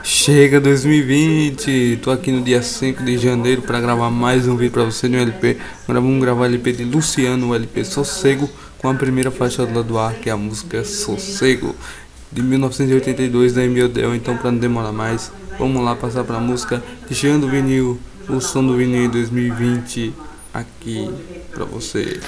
Chega 2020, tô aqui no dia 5 de janeiro para gravar mais um vídeo para você no LP. Agora vamos gravar o LP de Luciano, o LP Sossego, com a primeira faixa do lado A, que é a música Sossego, de 1982 da Emiodel. Então, para não demorar mais, vamos lá passar para a música Chegando o Vinil, o som do vinil em 2020, aqui para você.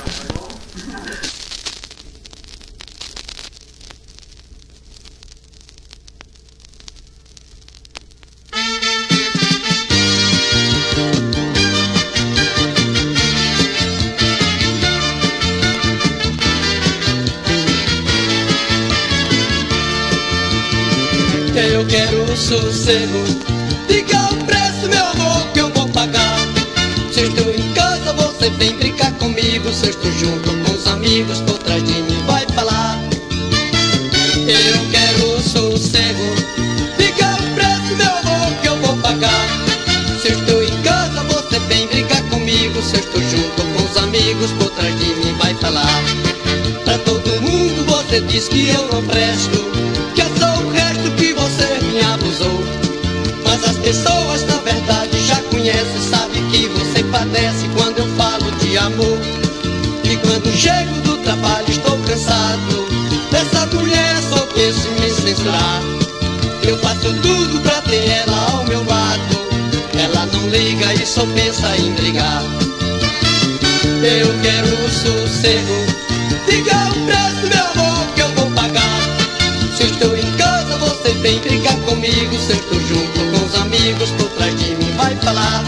Eu quero sossego, diga o preço, meu amor, que eu vou pagar. Se eu estou em casa, você vem brincar comigo. Se eu estou junto com os amigos, por trás de mim vai falar. Eu quero sossego, diga o preço, meu amor, que eu vou pagar. Se eu estou em casa, você vem brincar comigo. Se eu estou junto com os amigos, por trás de mim vai falar. Pra todo mundo você diz que eu não presto, que eu sou o resto que você me abusou. Mas as pessoas na verdade já conhecem, sabe que você padece quando eu falo de amor. E quando chego do trabalho estou cansado dessa mulher, só penso em me censurar. Eu faço tudo pra ter ela ao meu lado, ela não liga e só pensa em brigar. Eu quero sossego, diga o preço, meu amor, que eu vou pagar. Se eu estou em casa, você vem brincar comigo. Se eu estou junto com os amigos, por trás de mim vai falar.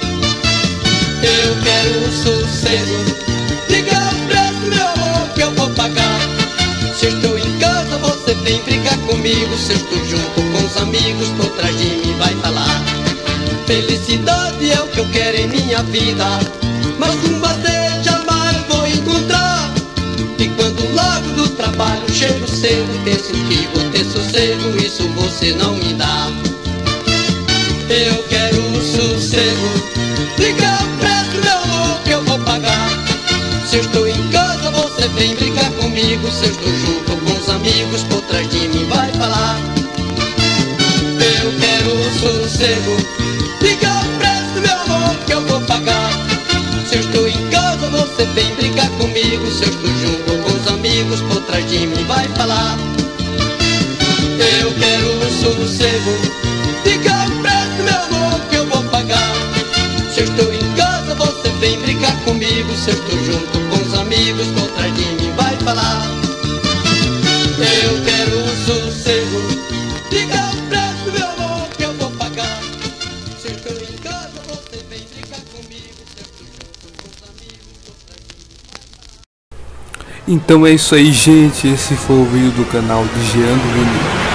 Eu quero sossego, diga o preço, meu amor, que eu vou pagar. Se eu estou em casa, você vem brincar comigo. Se eu estou junto com os amigos, por trás de mim vai falar. Felicidade é o que eu quero em minha vida, mas com você jamais vou encontrar. E quando largo do trabalho, chego cedo, penso que vou ter sossego, isso você não me dá. Eu quero sossego, diga o preço, meu amor, que eu vou pagar. Se eu estou em casa, você vem brincar comigo. Se eu estou junto com os amigos, por trás de mim vai falar. Eu quero sossego, diga o preço, meu amor, que eu vou pagar. Se eu estou em casa, você vem brincar comigo. Se eu estou junto com os amigos, por trás de mim vai falar. Eu quero sossego, diga o preço, meu amor, que eu vou pagar. Se eu estou em casa, você vem brincar comigo. Se eu estou junto com os amigos, por trás de mim vai falar. Eu quero sossego, diga o preço, meu amor, que eu vou pagar. Se eu estou em casa, você vem brincar comigo. Se eu estou junto com os amigos, por trás de mim vai falar. Então é isso aí, gente. Esse foi o vídeo do canal de Jean do Vinil.